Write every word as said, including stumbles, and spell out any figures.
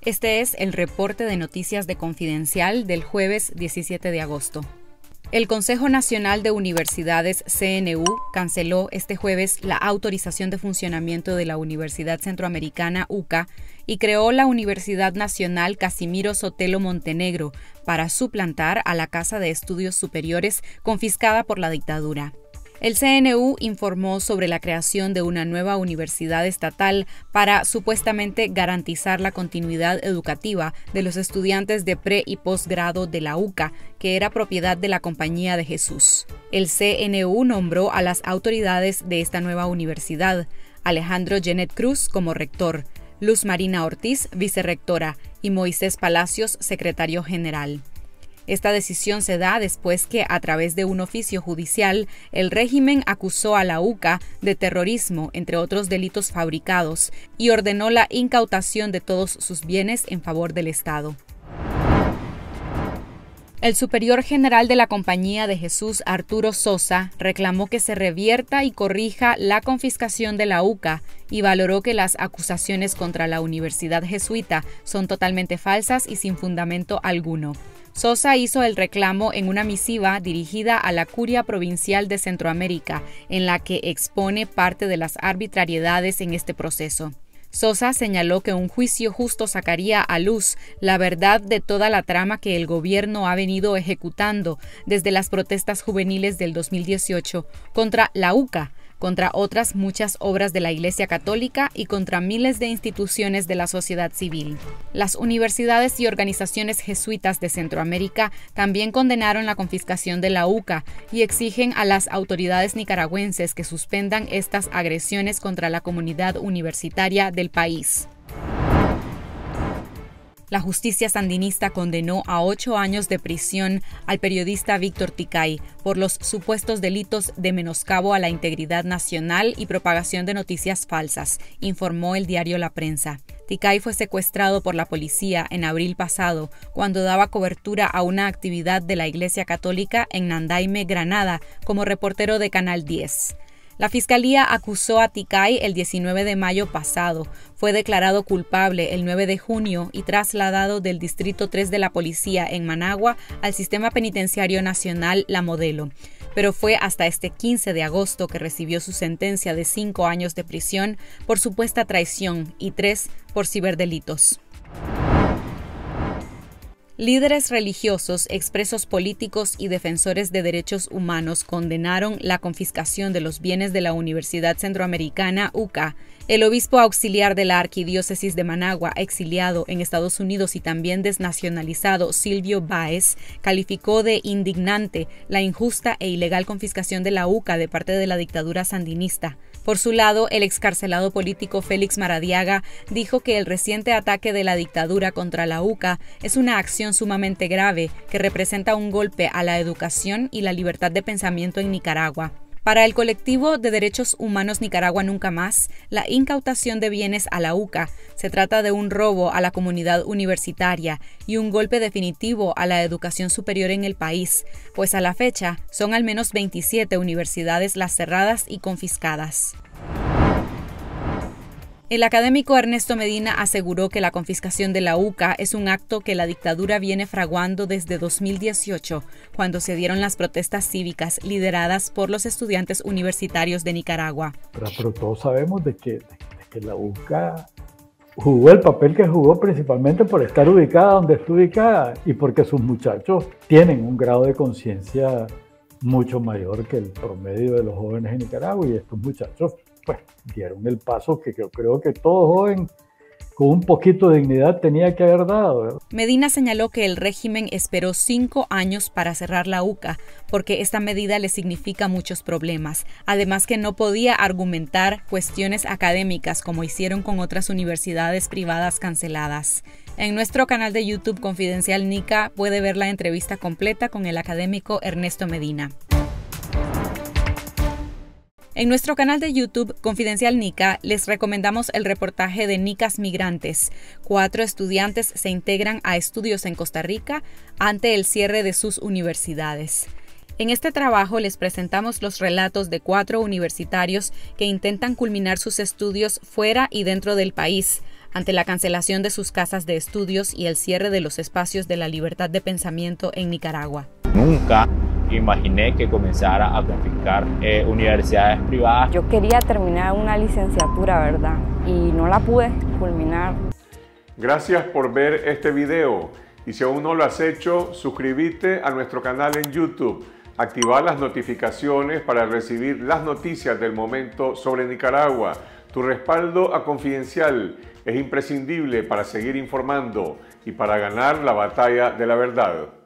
Este es el reporte de noticias de Confidencial del jueves diecisiete de agosto. El Consejo Nacional de Universidades, C N U, canceló este jueves la autorización de funcionamiento de la Universidad Centroamericana, U C A, y creó la Universidad Nacional Casimiro Sotelo Montenegro para suplantar a la Casa de Estudios Superiores confiscada por la dictadura. El C N U informó sobre la creación de una nueva universidad estatal para supuestamente garantizar la continuidad educativa de los estudiantes de pre- y posgrado de la U C A, que era propiedad de la Compañía de Jesús. El C N U nombró a las autoridades de esta nueva universidad: Alejandro Genet Cruz como rector, Luz Marina Ortiz, vicerrectora, y Moisés Palacios, secretario general. Esta decisión se da después que, a través de un oficio judicial, el régimen acusó a la U C A de terrorismo, entre otros delitos fabricados, y ordenó la incautación de todos sus bienes en favor del Estado. El superior general de la Compañía de Jesús, Arturo Sosa, reclamó que se revierta y corrija la confiscación de la U C A y valoró que las acusaciones contra la Universidad Jesuita son totalmente falsas y sin fundamento alguno. Sosa hizo el reclamo en una misiva dirigida a la Curia Provincial de Centroamérica, en la que expone parte de las arbitrariedades en este proceso. Sosa señaló que un juicio justo sacaría a luz la verdad de toda la trama que el gobierno ha venido ejecutando desde las protestas juveniles del dos mil dieciocho contra la U C A, contra otras muchas obras de la Iglesia Católica y contra miles de instituciones de la sociedad civil. Las universidades y organizaciones jesuitas de Centroamérica también condenaron la confiscación de la U C A y exigen a las autoridades nicaragüenses que suspendan estas agresiones contra la comunidad universitaria del país. La justicia sandinista condenó a ocho años de prisión al periodista Víctor Ticay por los supuestos delitos de menoscabo a la integridad nacional y propagación de noticias falsas, informó el diario La Prensa. Ticay fue secuestrado por la policía en abril pasado, cuando daba cobertura a una actividad de la Iglesia Católica en Nandaime, Granada, como reportero de Canal diez. La Fiscalía acusó a Ticay el diecinueve de mayo pasado. Fue declarado culpable el nueve de junio y trasladado del Distrito tres de la Policía en Managua al Sistema Penitenciario Nacional La Modelo. Pero fue hasta este quince de agosto que recibió su sentencia de cinco años de prisión por supuesta traición y tres por ciberdelitos. Líderes religiosos, expresos políticos y defensores de derechos humanos condenaron la confiscación de los bienes de la Universidad Centroamericana, U C A. El obispo auxiliar de la Arquidiócesis de Managua, exiliado en Estados Unidos y también desnacionalizado, Silvio Báez, calificó de indignante la injusta e ilegal confiscación de la U C A de parte de la dictadura sandinista. Por su lado, el excarcelado político Félix Maradiaga dijo que el reciente ataque de la dictadura contra la U C A es una acción sumamente grave que representa un golpe a la educación y la libertad de pensamiento en Nicaragua. Para el colectivo de derechos humanos Nicaragua Nunca Más, la incautación de bienes a la U C A se trata de un robo a la comunidad universitaria y un golpe definitivo a la educación superior en el país, pues a la fecha son al menos veintisiete universidades las cerradas y confiscadas. El académico Ernesto Medina aseguró que la confiscación de la U C A es un acto que la dictadura viene fraguando desde dos mil dieciocho, cuando se dieron las protestas cívicas lideradas por los estudiantes universitarios de Nicaragua. Pero, pero todos sabemos de que, de que la U C A jugó el papel que jugó principalmente por estar ubicada donde está ubicada y porque sus muchachos tienen un grado de conciencia mucho mayor que el promedio de los jóvenes en Nicaragua, y estos muchachos pues dieron el paso que yo creo que todo joven con un poquito de dignidad tenía que haber dado, ¿verdad? Medina señaló que el régimen esperó cinco años para cerrar la U C A porque esta medida le significa muchos problemas, además que no podía argumentar cuestiones académicas como hicieron con otras universidades privadas canceladas. En nuestro canal de YouTube Confidencial Nica puede ver la entrevista completa con el académico Ernesto Medina. En nuestro canal de YouTube Confidencial Nica les recomendamos el reportaje de Nicas Migrantes. Cuatro estudiantes se integran a estudios en Costa Rica ante el cierre de sus universidades. En este trabajo les presentamos los relatos de cuatro universitarios que intentan culminar sus estudios fuera y dentro del país, ante la cancelación de sus casas de estudios y el cierre de los espacios de la libertad de pensamiento en Nicaragua. Nunca imaginé que comenzara a confiscar eh, universidades privadas. Yo quería terminar una licenciatura, ¿verdad? Y no la pude culminar. Gracias por ver este video. Y si aún no lo has hecho, suscríbete a nuestro canal en YouTube. Activa las notificaciones para recibir las noticias del momento sobre Nicaragua. Tu respaldo a Confidencial es imprescindible para seguir informando y para ganar la batalla de la verdad.